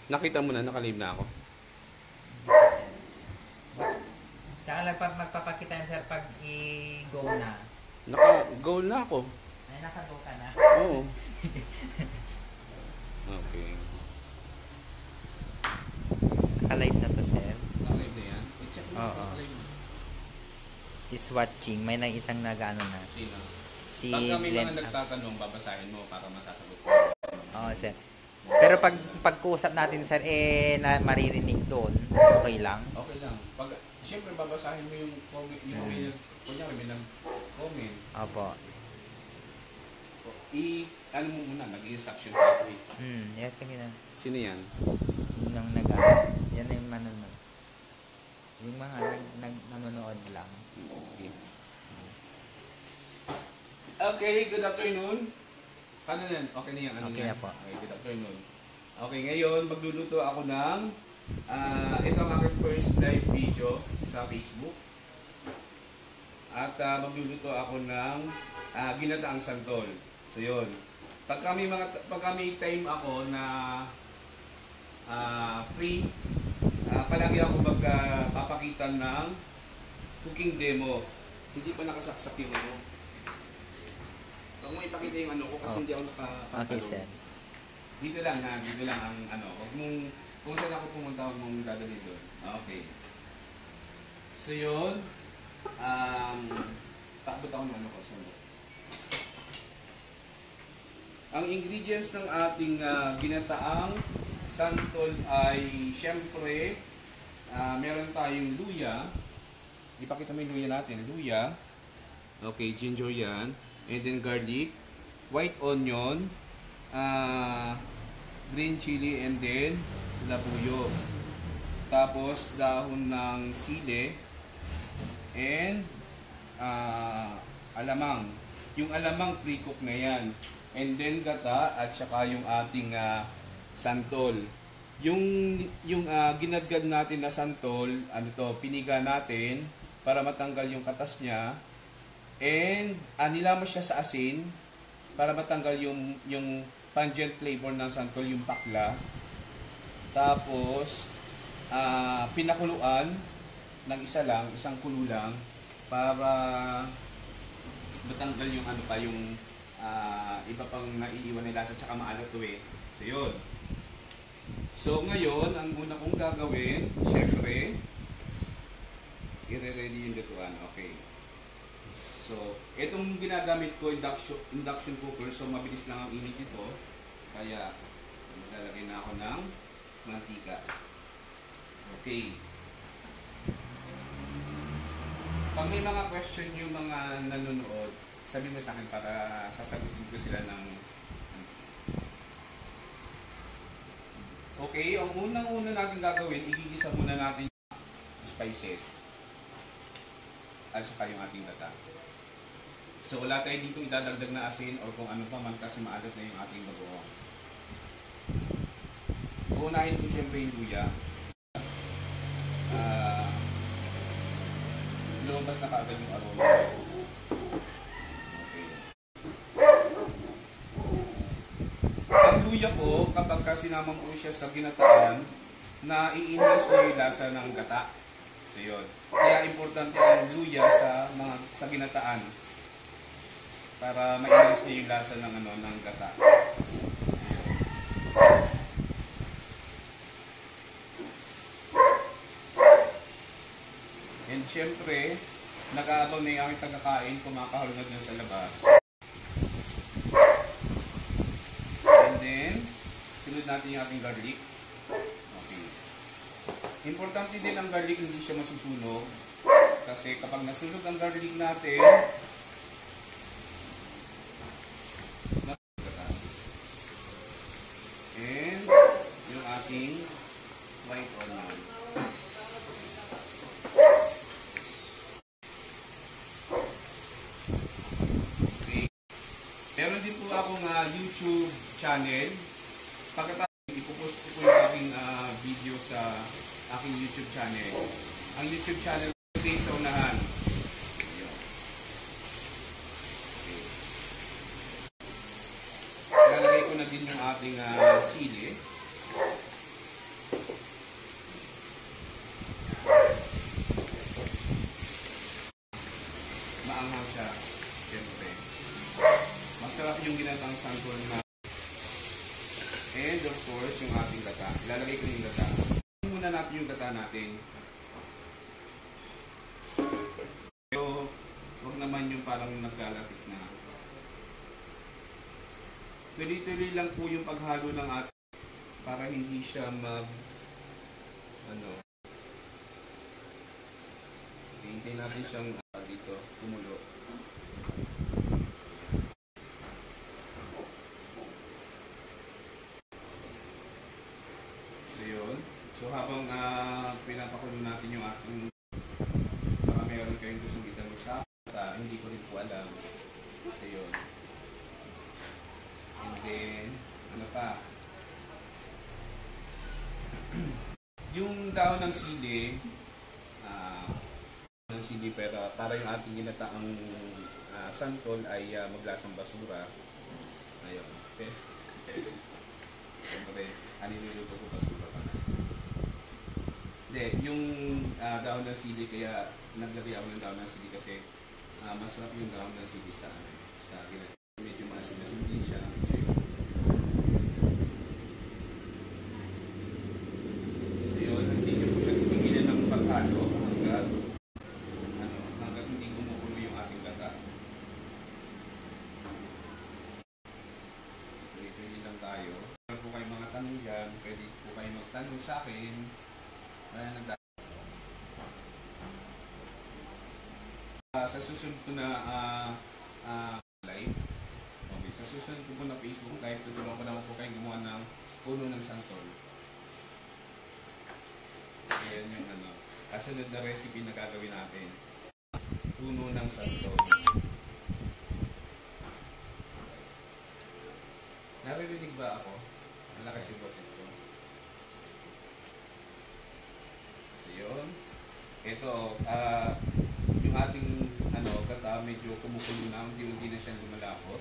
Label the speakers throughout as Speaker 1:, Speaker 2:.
Speaker 1: Nakita mo na, nakalave na ako.
Speaker 2: Tsaka lang pag magpapakita yan, sir, pag i-go na.
Speaker 1: Naka-goal na ako.
Speaker 2: Ay, naka-go ka na.
Speaker 1: Oo. Okay.
Speaker 2: Naka-live na to, sir.
Speaker 1: Nakalive na yan? I-check mo.
Speaker 2: Oo.
Speaker 1: Nakalive na.
Speaker 2: Is watching. May nang isang nag-ano na.
Speaker 1: Sino?
Speaker 2: Si
Speaker 1: Pag kami
Speaker 2: Glenn.
Speaker 1: mga nagtatanong, babasahin mo para masasagot ko.
Speaker 2: Oo, sir. Pero pag pag-uusap natin, sir, maririnig doon, okay lang?
Speaker 1: Okay lang. Siyempre, babasahin mo yung comment, kunyari may nag-comment.
Speaker 2: Opo.
Speaker 1: Ano mo muna, nag-instruction ka.
Speaker 2: Yes, kami na.
Speaker 1: Sino yan?
Speaker 2: Yung yan na yung manonood. Yung mga nanonood lang.
Speaker 1: Sige. Okay, good afternoon. Paano yan? Okay na yan?
Speaker 2: Okay na po.
Speaker 1: Okay, good afternoon. Okay, ngayon, magluluto ako ng ito ang aking first live video sa Facebook. At magluluto ako ng ginataang santol. So, yun. Pag kami time ako na free, palagi ako magpapakita ng cooking demo. Hindi pa nakasaksak yung ano. Huwag mo ipakita yung ano ko kasi hindi ako nakapagtalong.
Speaker 2: Okay, sir.
Speaker 1: Dito lang ang ano. Kung saan ako pumunta, huwag mong dadali doon. Okay. So yun, takbot ako ng ano ko. Ang ingredients ng ating ginataang santol ay syempre, meron tayong luya. Ipakita mo yung luya natin. Luya. Okay, ginger yan. And then garlic, white onion, green chili, and then labuyo. Tapos dahon ng sili and alamang. Yung alamang pre-cook na yan. And then gata at saka yung ating santol. Yung ginadgad natin na santol, piniga natin para matanggal yung katas niya. And nilamos siya sa asin para matanggal yung pungent flavor ng santol, yung pakla. Tapos pinakuluan ng isang kulo lang para matanggal yung yung iba pang naiiwan na lasa tsaka maalat to eh. So yun. So ngayon, ang una kong gagawin, syempre, i-ready yung lutuan. Okay. So, itong ginagamit ko, induction cooker, so mabilis lang ang init ito. Kaya, maglalagay na ako ng mantika. Okay. Pag may mga question yung mga nanonood, sabi mo sa akin para sasagutin ko sila ng... Okay, ang unang-una natin gagawin, igigisa muna natin yung spices. At saka yung ating gata. So wala tayo dito idadagdag na asin o kung ano pa man kasi maalat na yung ating bagoong. Uunahin ko siyempre yung luya. Lumabas na kaagad yung aroma. Okay. Ang luya ko, kapag sinama mo siya sa ginataan, nai-enhance niya yung lasa ng gata. So yun. Kaya importante ang luya sa ginataan. Para ma-enhance niya yung lasa ng gata. And syempre, nag-aabang na yung aking tagakain, kumakahulunod na sa labas. And then, sunod natin yung ating garlic. Okay. Importante din ang garlic, hindi siya masusunog. Kasi kapag nasunog ang garlic natin, and yung ating white onion. Okay. Meron din po akong YouTube channel. Pagkatapos, ipopost ko po yung aking video sa aking YouTube channel. Ang YouTube channel ko sa unahan. Lalagay ko na din yung ating sili. yung ginatang santol na. And of course, yung ating gata. Ilalagay ko yung gata. Muna natin yung gata natin. Pero, huwag naman yung parang naglalapit na. Tuloy-tuloy lang po yung paghalo ng ating para hindi siya hintay natin siyang dito, kumulo. So yun. So habang pinapakulo natin yung ating baka meron kayong gustong itanong sa hindi ko rin po alam. So yun. And then, ano pa? Yung dahon ng sili, pero para yung ating ginataang santol ay maglasang basura. Ayun. Okay. Siyempre, niluluto ko basura pa na. Hindi, yung dahon ng sili, kaya naglagay ako ng dahon ng sili kasi masarap yung dahon ng sili sa ginataang. Medyo masin-masin din siya. So yun, hindi nyo po siya tigilan ng paghalo hanggat hindi kumukulo yung ating gata. Tuloy-tuloy lang tayo. Kung po kayo mga tanong dyan, pwede po kayo magtanong sa akin. Sa susunod ko na live, okay, sa susunod ko po na Facebook live, tutulungan ko naman po kayo gumawa ng puno ng santol. Ayan yung kasunod na recipe na gagawin natin. Puno ng santol. Naririnig ba ako? Malakas yung boses ko. So yun. Ito, yung ating gata medyo kumukulo na, hindi na siya lumalapot.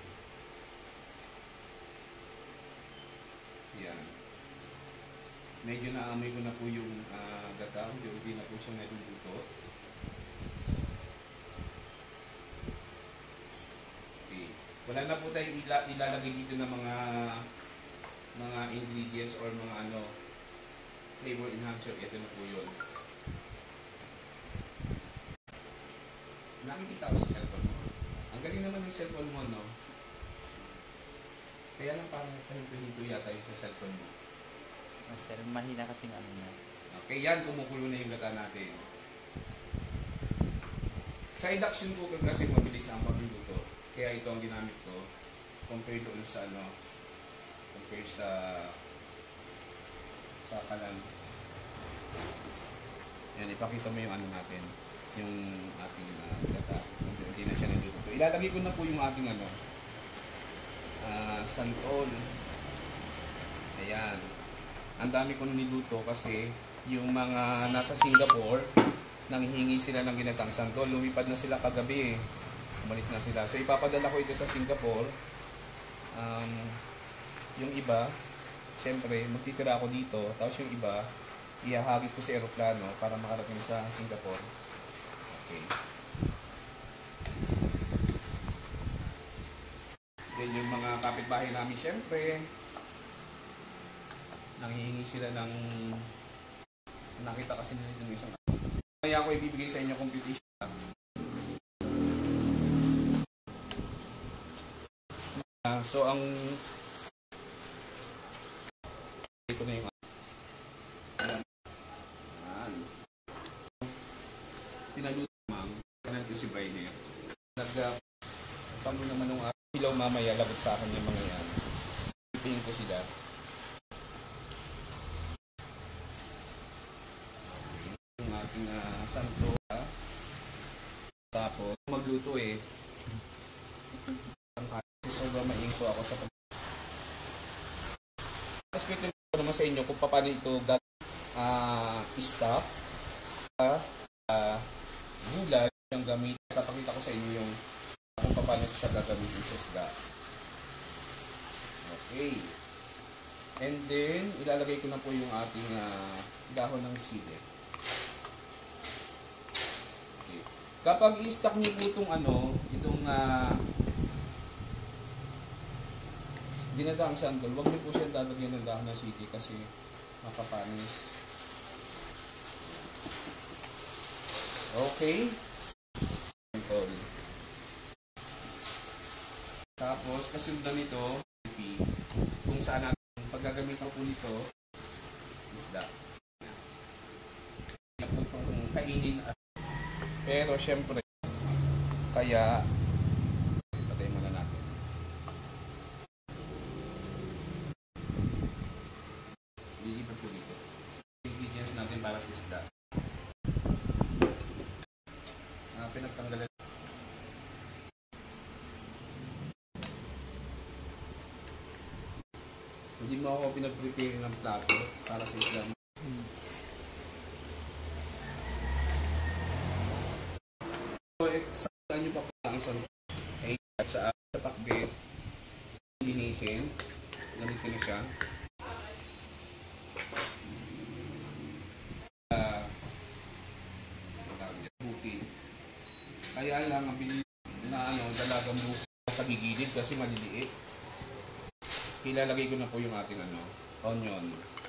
Speaker 1: Yan. Medyo naamoy ko na po yung gata, hindi na po siya naluluto. Okay. Wala na po tayong ilalagay dito ng mga ingredients or mga flavor enhancer. Ito na po yun. Nakikita ko sa cellphone mo. Ang galing naman ng cellphone mo, no? Kaya lang parang pahinto yata yung sa cellphone mo.
Speaker 2: Sir, mahina kasing na.
Speaker 1: Okay, yan. Kumukulo na yung gata natin. Sa induction cooker kasi mabilis ang pagluluto. Kaya ito ang ginamit ko. Compare doon sa compare sa kalan. Yan, ipakita mo yung natin. Yung ating gata. Hindi na siya naluluto. Ilalagay ko na po yung ating santol. Ayan. Ang dami ko niluto kasi yung mga nasa Singapore, nanghihingi sila ng ginatang santol. Lumipad na sila kagabi. Umalis na sila. So ipapadala ko ito sa Singapore. Yung iba, syempre, magtitira ako dito. Tapos yung iba, ihahagis ko sa eroplano para makarating sa Singapore. Okay. Then yung mga kapitbahay namin, syempre, nanghihingi sila ng nakita kasi nila yung isang kaya ako ibibigay sa inyo competition. So ang ito na yung pinaluto ma'am kanito si Bainer nagpano naman nung ilaw mamaya labot sa akin yung mga yan tingin ko sila. Yung ating santo tapos magluto kasi sobrang mainko ako sa tapos kwento ko naman sa inyo kung paano ito i-stop gulay yung gamit. Papakita ko sa inyo yung kung paano siya gagamitin sa isda. Okay. And then, ilalagay ko na po yung ating dahon ng sili. Okay. Kapag i-stack niyo po itong dinadaang sandol, huwag niyo po siya lalagyan ng dahon ng sili kasi makapanis. Okay. Santol. Tapos, kasundan nito, kung saan natin paggagamitan po nito, isda. Yan po itong kainin. Pero, syempre, kaya, patay muna natin. Lilipat po dito. Ingredients natin para sa isda. Pinagtanggalan. Hindi mo ako pinag-prepare ng plato para sa isda. So, saan nyo pa po ang sa takbit, linisin, gamitin na siya. Bukin. Kaya lang, mabili na dalagang buko sa gigilid kasi maliliit. Ilalagay ko na po yung ating onion.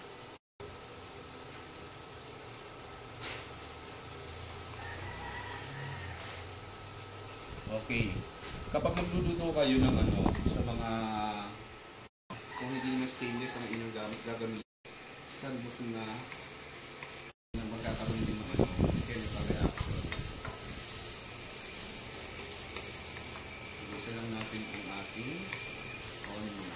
Speaker 1: Okay. Kapag magluluto kayo ng sa mga kung hindi naman stainless ang inyong gagamit, sandok na magkakaroon din ng chemical reaction. Isa lang natin ang ating onion.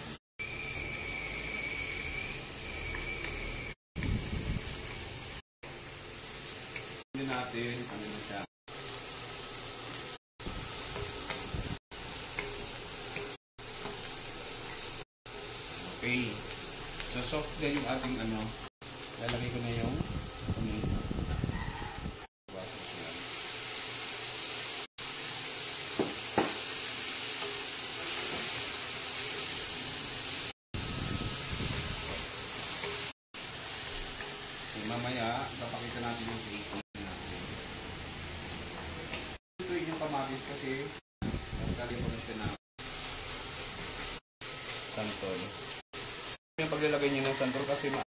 Speaker 1: Hindi natin na siya. Okay. So soft na yung ating lalagay ko na yung tomato. Mamaya, papakita natin yung bacon natin. Ito yung kamatis kasi nagkalimutan siya na santol. Yung paglalagay niyo ng santol kasi